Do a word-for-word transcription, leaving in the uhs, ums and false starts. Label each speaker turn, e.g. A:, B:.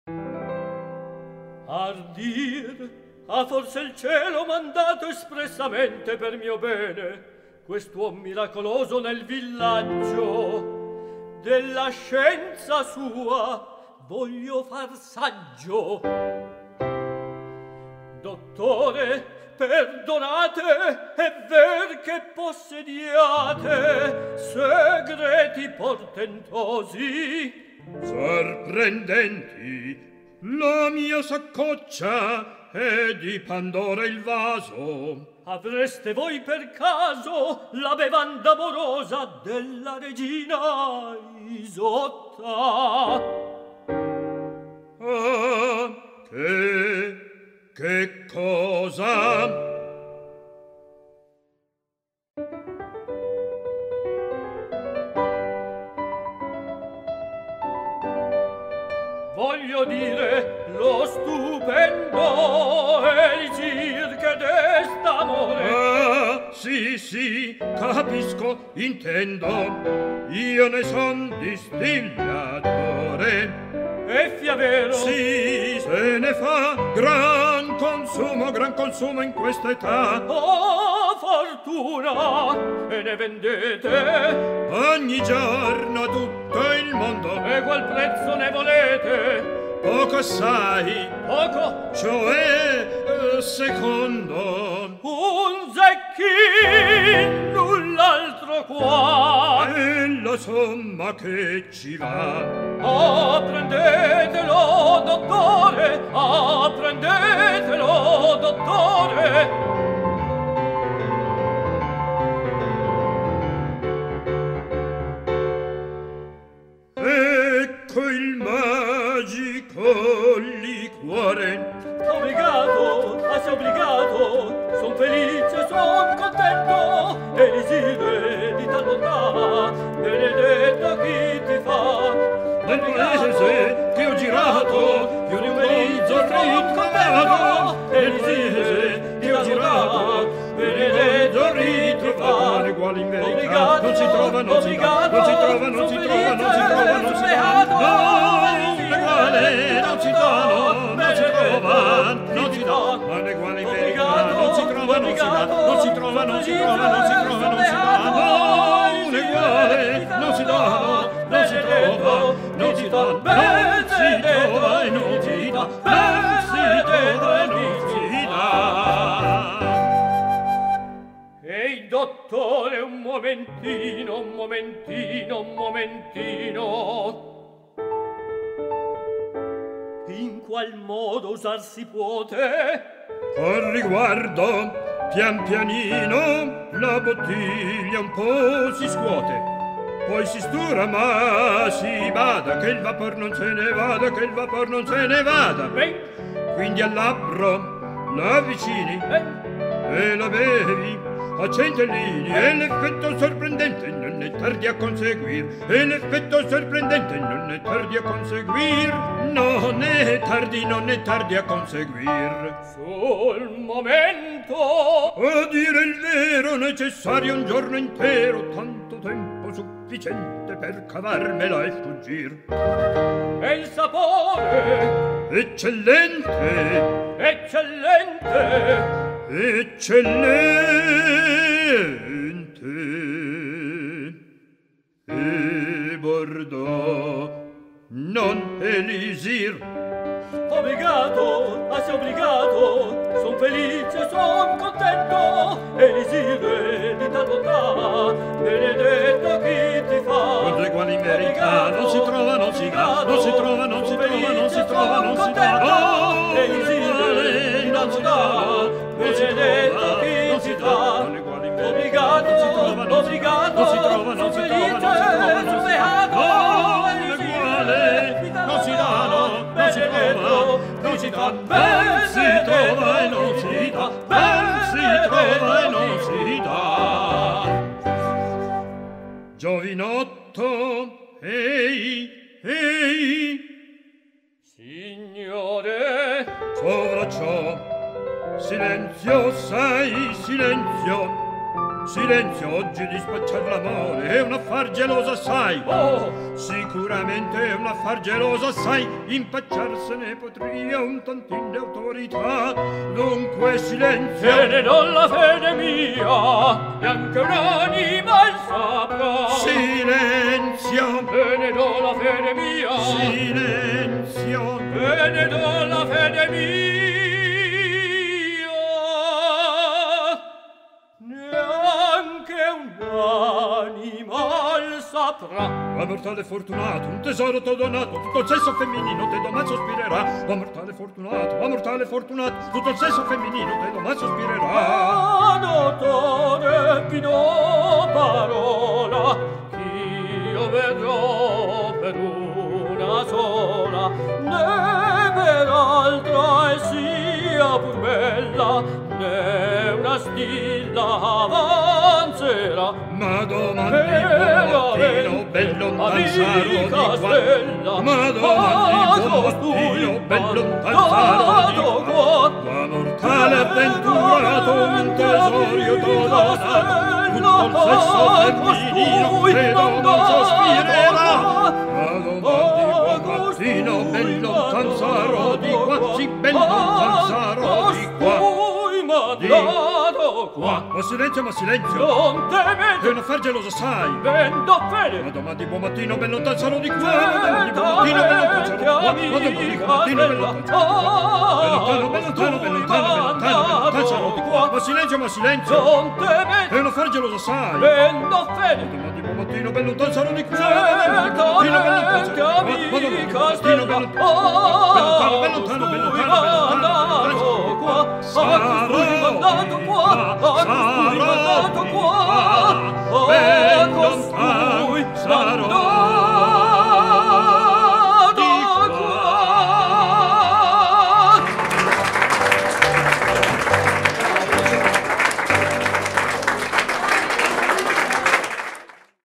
A: Ardir, ha forse il cielo mandato espressamente per mio bene quest'uom miracoloso nel villaggio della scienza sua voglio far saggio. Dottore, perdonate, è ver che possediate segreti portentosi,
B: sorprendenti. La mia saccoccia è di Pandora il vaso.
A: Avreste voi per caso la bevanda amorosa della regina Isotta?
B: Ah, che, che cosa?
A: Voglio dire lo stupendo elisir che desta amore.
B: Ah, sì, sì, capisco, intendo. Io ne son distillatore.
A: Effia vero?
B: Sì, se ne fa gran consumo, gran consumo in questa età.
A: Oh, fortuna! E ne vendete?
B: Ogni giorno tutto il mondo.
A: E qual prezzo ne volete?
B: Poco assai.
A: Poco?
B: Cioè, eh, secondo.
A: Un zecchin, null'altro qua.
B: È la somma che ci va.
A: Ah, prendetelo, dottore. Ah, prendetelo, dottore.
B: Ecco il magico liquore.
A: Obbligato, assai obbligato, son felice, son contento, elisire di tal bontà, benedetto chi ti fa.
B: Nel paese che ho girato, più di un mezzo ritrovato, nel paese che ho girato, benedetto ritrovato, le quali in verità non si trova, non si trova, non si trova, non si trova, non si trova, non si trova, no, le quali non si trova, non si trova, non si trova, ma le quali in verità non si trova, non si trova, non si trova, non si trova, non si trova, non si trova, no, le quali non si trova, non si trova, non si trova, ben si trova e non si dà, ben si trova e non si dà.
A: Ehi, dottore, un momentino, un momentino, un momentino. In qual modo usar si puote?
B: Con riguardo, pian pianino, la bottiglia un po' si scuote. Poi si stura, ma si bada, che il vapor non se ne vada, che il vapor non se ne vada.
A: Beh.
B: Quindi al labbro la avvicini
A: Eh.
B: e la bevi a centellini, e l'effetto sorprendente non è tardi a conseguir, e l'effetto sorprendente non è tardi a conseguir, non è tardi, non è tardi a conseguir.
A: Sul momento,
B: A dire il vero, necessario un giorno intero, tanto tempo sufficiente per cavarmela e fuggir.
A: e il sapore,
B: Eccellente,
A: eccellente,
B: eccellente, e Bordeaux non elisir.
A: obbligato, assai obbligato, son felice, son contento, elisire di tal bontà, benedetto chi ti fa.
B: Con le quali in verità non si trova, non si dà, non si trova, non si trova, non si trova, non si dà, oh,
A: elisire di tal bontà, benedetto chi ti fa. Obbligato, obbligato,
B: non si trova, non si trova, non si trova, non si
A: beato,
B: oh, le quali non si dà, no, non si trova, non si dà, ben si trova e non si dà, ben si trova e non si dà. Giovinotto, ehi, ehi,
A: signore,
B: sovra ciò, silenzio, sai, silenzio, Silenzio, oggi dispacciar l'amore è un affar geloso assai.
A: Oh!
B: Sicuramente è un affar geloso assai. Impacciarsene potria un tantin di autorità. Dunque silenzio.
A: Se ne do la fede mia, e anche un'anima il saprà.
B: Silenzio.
A: Se ne do la fede mia.
B: Silenzio.
A: Se ne do la fede mia. Un'animal saprà.
B: Va mortale fortunato, un tesoro t'ho donato, tutto il sesso femminino te domani sospirerà. Va mortale fortunato, va mortale fortunato, tutto il sesso femminino te domani sospirerà.
A: Ah, dottore, vi do parola, ch'io vedrò per una sola, né per altra e sia pur bella, né una stilla avanzerà.
B: Ma domani buon mattino ben lontan sarò di qua. Ma domani buon mattino ben lontan sarò di qua. Va mortale avventurato un tesorio t'ho donato, tutto il sesso femminino credo non sospirerà. Ma domani buon mattino ben lontan sarò di qua, sì ben lontan sarò di qua.
A: Mandato qua.
B: Ma silenzio, ma silenzio.
A: Non temete.
B: È un affar geloso, sai.
A: Vendo fede.
B: Ma domani buon mattino ben lontan sarò di qua. Ma domani buon mattino ben lontan sarò di qua. Ma domani buon mattino ben lontan sarò di qua. Ben lontano, ben lontano, ben lontano, ben lontano, ben lontano sarò di qua. Ma silenzio, ma silenzio.
A: Non temete.
B: È un affar geloso, sai.
A: Vendo fede.
B: Ma domani buon mattino ben lontan sarò di qua.
A: Certamente, amica stella.